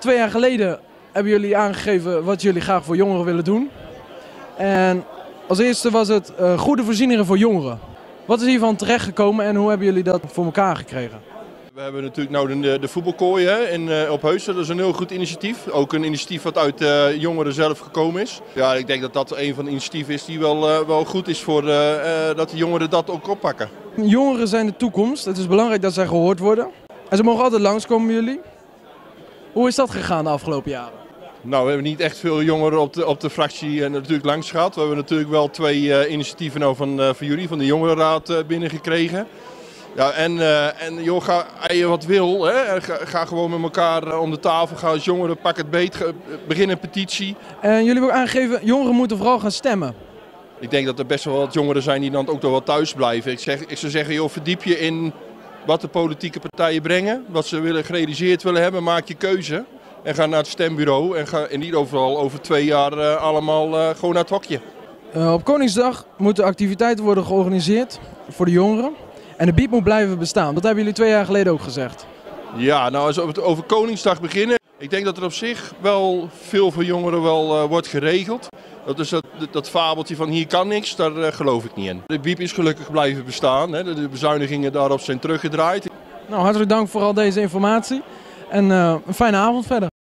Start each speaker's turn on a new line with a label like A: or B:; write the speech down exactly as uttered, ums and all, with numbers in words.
A: Twee jaar geleden hebben jullie aangegeven wat jullie graag voor jongeren willen doen. En als eerste was het uh, goede voorzieningen voor jongeren. Wat is hiervan terechtgekomen en hoe hebben jullie dat voor elkaar gekregen?
B: We hebben natuurlijk nou de, de voetbalkooi hè, in, uh, op Heusden. Dat is een heel goed initiatief. Ook een initiatief wat uit de uh, jongeren zelf gekomen is. Ja, ik denk dat dat een van de initiatieven is die wel, uh, wel goed is voor uh, uh, dat de jongeren dat ook oppakken.
A: Jongeren zijn de toekomst. Het is belangrijk dat zij gehoord worden. En ze mogen altijd langskomen bij jullie. Hoe is dat gegaan de afgelopen jaren?
B: Nou, we hebben niet echt veel jongeren op de, op de fractie uh, natuurlijk langs gehad. We hebben natuurlijk wel twee uh, initiatieven nou van, uh, van jullie, van de jongerenraad uh, binnengekregen. Ja, en, uh, en joh, ga, als je wat wil, hè, ga, ga gewoon met elkaar uh, om de tafel, ga als jongeren, pak het beet, ga, begin een petitie.
A: En jullie hebben ook aangegeven, jongeren moeten vooral gaan stemmen.
B: Ik denk dat er best wel wat jongeren zijn die dan ook nog wel thuis blijven. Ik, zeg, ik zou zeggen, joh, verdiep je in wat de politieke partijen brengen, wat ze willen, gerealiseerd willen hebben, maak je keuze. En ga naar het stembureau en ga en niet overal over twee jaar uh, allemaal uh, gewoon naar het hokje.
A: Uh, op Koningsdag moeten activiteiten worden georganiseerd voor de jongeren. En de B I E B moet blijven bestaan. Dat hebben jullie twee jaar geleden ook gezegd.
B: Ja, nou als we het over Koningsdag beginnen. Ik denk dat er op zich wel veel voor jongeren wel uh, wordt geregeld. Dat is dat, dat fabeltje van hier kan niks, daar uh, geloof ik niet in. De B I E B is gelukkig blijven bestaan. Hè. De bezuinigingen daarop zijn teruggedraaid.
A: Nou, hartelijk dank voor al deze informatie. En uh, een fijne avond verder.